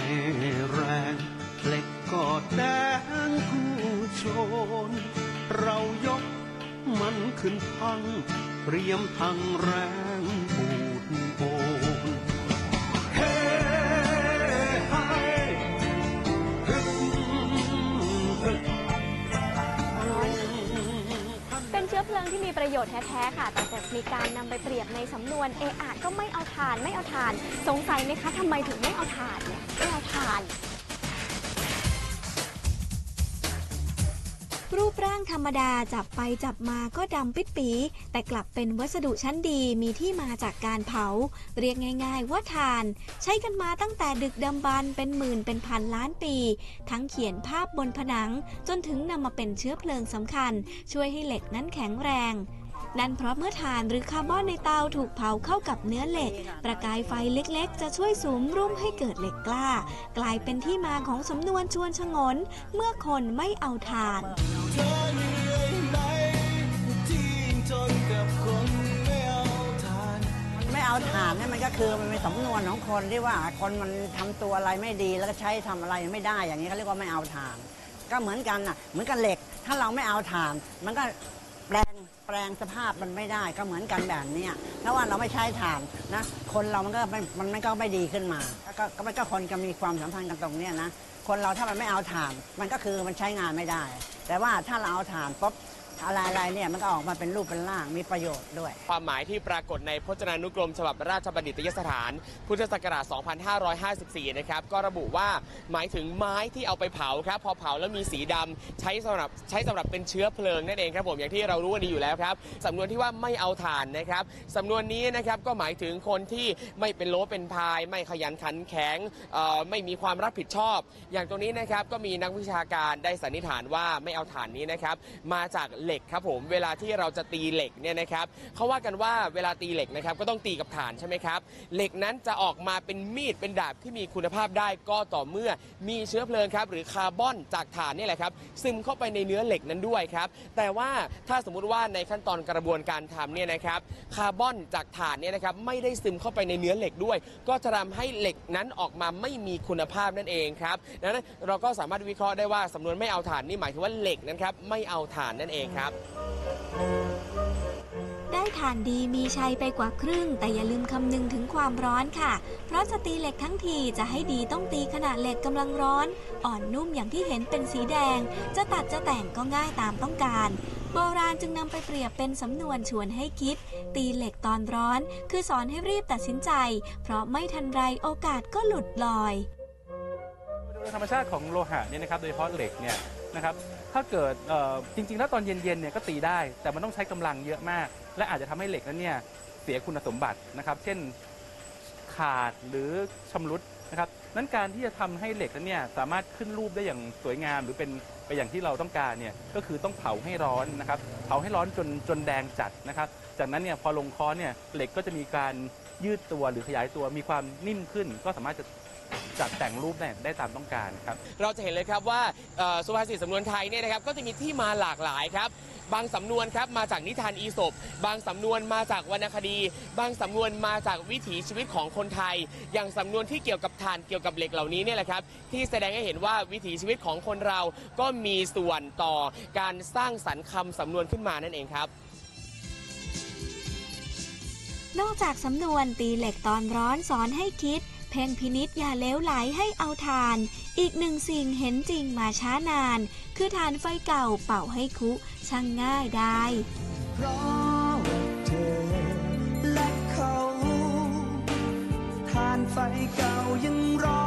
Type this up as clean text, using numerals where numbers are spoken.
แรงเหล็กก็แดงคู่โชนเรายกมันขึ้นพังเตรียมทางแรงปูดโอนเฮ้เป็นเชื้อเพลิงที่มีประโยชน์แท้ๆค่ะแต่จะมีการนำไปเปรียบในสำนวนเอะอะก็ไม่เอาถ่านไม่เอาถ่านสงสัยไหมคะทำไมถึงไม่เอาถ่านเนี่ยไม่เอาถ่านรูปร่างธรรมดาจับไปจับมาก็ดำปิดปีแต่กลับเป็นวัสดุชั้นดีมีที่มาจากการเผาเรียกง่ายๆว่าถ่านใช้กันมาตั้งแต่ดึกดำบรรพ์เป็นหมื่นเป็นพันล้านปีทั้งเขียนภาพบนผนังจนถึงนำมาเป็นเชื้อเพลิงสำคัญช่วยให้เหล็กนั้นแข็งแรงนั่นเพราะเมื่อถ่านหรือคาร์บอนในเตาถูกเผาเข้ากับเนื้อเหล็กประกายไฟเล็กๆจะช่วยสุมรุ่มให้เกิดเหล็กกล้ากลายเป็นที่มาของสำนวนชวนชงนเมื่อคนไม่เอาถ่านไม่เอาถ่านเนี่ยมันก็คือมันเป็นสำนวนของคนที่ว่าคนมันทำตัวอะไรไม่ดีแล้วก็ใช้ทำอะไรไม่ได้อย่างนี้เขาเรียกว่าไม่เอาถ่านก็เหมือนกันน่ะเหมือนกับเหล็กถ้าเราไม่เอาถ่านมันก็แปลงสภาพมันไม่ได้ก็เหมือนกันแบบนี้ถ้าว่าเราไม่ใช้ถ่านนะคนเรามันก็ไม่ดีขึ้นมาก็คนก็มีความสัมพันธ์กันตรงนี้นะคนเราถ้ามันไม่เอาถ่านมันก็คือมันใช้งานไม่ได้แต่ว่าถ้าเราเอาถ่านปุ๊บอะไรเนี่ยมันก็ออกมาเป็นรูปเป็นร่างมีประโยชน์ด้วยความหมายที่ปรากฏในพจนานุกรมฉบับราชบัณฑิตยสถานพุทธศักราช 2554 นะครับก็ระบุว่าหมายถึงไม้ที่เอาไปเผาครับพอเผาแล้วมีสีดำใช้สำหรับเป็นเชื้อเพลิงนั่นเองครับผมอย่างที่เรารู้กันดีอยู่แล้วครับสำนวนที่ว่าไม่เอาถ่านนะครับสำนวนนี้นะครับก็หมายถึงคนที่ไม่เป็นโลเป็นพายไม่ขยันขันแข็งไม่มีความรับผิดชอบอย่างตรงนี้นะครับก็มีนักวิชาการได้สันนิษฐานว่าไม่เอาถ่านนี้นะครับมาจากเหล็กครับผมเวลาที่เราจะตีเหล็กเนี่ยนะครับเขาว่ากันว่าเวลาตีเหล็กนะครับก็ต้องตีกับถ่านใช่ไหมครับเหล็กนั้นจะออกมาเป็นมีดเป็นดาบที่มีคุณภาพได้ก็ต่อเมื่อมีเชื้อเพลิงครับหรือคาร์บอนจากถ่านนี่แหละครับซึมเข้าไปในเนื้อเหล็กนั้นด้วยครับแต่ว่าถ้าสมมุติว่าในขั้นตอนกระบวนการทำเนี่ยนะครับคาร์บอนจากถ่านเนี่ยนะครับไม่ได้ซึมเข้าไปในเนื้อเหล็กด้วยก็จะทำให้เหล็กนั้นออกมาไม่มีคุณภาพนั่นเองครับดังนั้นเราก็สามารถวิเคราะห์ได้ว่าสำนวนไม่เอาถ่านนี่หมายถึงว่าเหล็กนั้นครับไม่เอาถ่านนั่นเองครับได้ถ่านดีมีชัยไปกว่าครึ่งแต่อย่าลืมคำนึงถึงความร้อนค่ะเพราะจะตีเหล็กทั้งทีจะให้ดีต้องตีขณะเหล็กกำลังร้อนอ่อนนุ่มอย่างที่เห็นเป็นสีแดงจะตัดจะแต่งก็ง่ายตามต้องการโบราณจึงนำไปเปรียบเป็นสำนวนชวนให้คิดตีเหล็กตอนร้อนคือสอนให้รีบตัดสินใจเพราะไม่ทันไรโอกาสก็หลุดลอยโดยธรรมชาติของโลหะเนี่ยนะครับโดยเฉพาะเหล็กเนี่ยนะครับถ้าเกิดจริงๆแล้วตอนเย็นๆเนี่ยก็ตีได้แต่มันต้องใช้กำลังเยอะมากและอาจจะทำให้เหล็กนั้นเนี่ยเสียคุณสมบัตินะครับเช่นขาดหรือชำรุดนะครับนั้นการที่จะทำให้เหล็กนั้นเนี่ยสามารถขึ้นรูปได้อย่างสวยงามหรือเป็นไปอย่างที่เราต้องการเนี่ยก็คือต้องเผาให้ร้อนนะครับเผาให้ร้อนจนแดงจัดนะครับจากนั้นเนี่ยพอลงค้อนเนี่ยเหล็กก็จะมีการยืดตัวหรือขยายตัวมีความนิ่มขึ้นก็สามารถจะจัดแต่งรูปได้ตามต้องการครับเราจะเห็นเลยครับว่าสุภาษิตสำนวนไทยเนี่ยนะครับก็จะมีที่มาหลากหลายครับบางสำนวนครับมาจากนิทานอีสปบางสำนวนมาจากวรรณคดีบางสำนวนมาจากวิถีชีวิตของคนไทยอย่างสำนวนที่เกี่ยวกับถ่านเกี่ยวกับเหล็กเหล่านี้เนี่ยแหละครับที่แสดงให้เห็นว่าวิถีชีวิตของคนเราก็มีส่วนต่อการสร้างสรรค์คำสำนวนขึ้นมานั่นเองครับนอกจากสำนวนตีเหล็กตอนร้อนสอนให้คิดเพ่งพินิจอย่าเลวไหลให้เอาถ่านอีกหนึ่งสิ่งเห็นจริงมาช้านานคือถ่านไฟเก่าเป่าให้คุช่างง่ายได้เพราะเธอและเขาถ่านไฟเก่ายังร้อน